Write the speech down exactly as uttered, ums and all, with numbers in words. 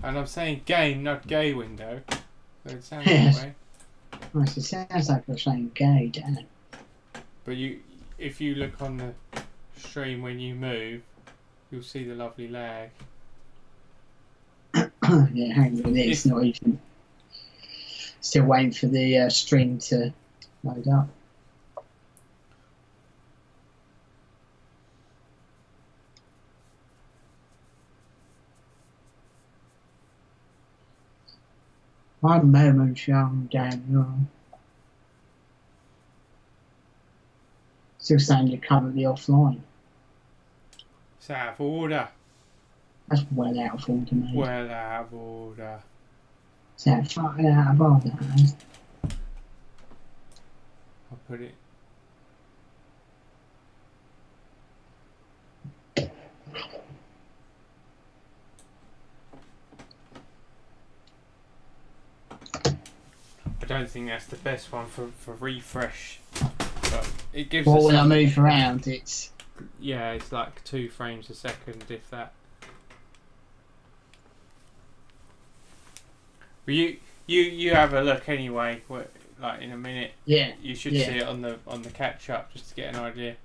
And I'm saying game, not gay window. So it sounds Yes. that way. Well, it sounds like you're saying gay, Dan. But you, if you look on the stream when you move, you'll see the lovely lag. Yeah, hang on a minute. It's If- not even. Still waiting for the uh, stream to load up. One moment, young Daniel. Still saying you're currently offline. It's out of order. That's well out of order, mate. Well out of order. It's out, fucking out of order, man. I'll put it. I don't think that's the best one for, for refresh. But it gives Well, us when I some- move around, it's. Yeah, it's like two frames a second, if that. But you you you have a look anyway. What, like in a minute, Yeah. you should Yeah. see it on the on the catch up just to get an idea.